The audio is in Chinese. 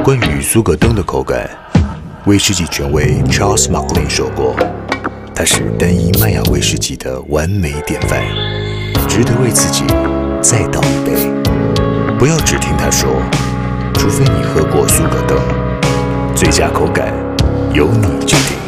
关于苏格登的口感，威士忌权威 Charles Maclean 说过，它是单一麦芽威士忌的完美典范，值得为自己再倒一杯。不要只听他说，除非你喝过苏格登，最佳口感由你决定。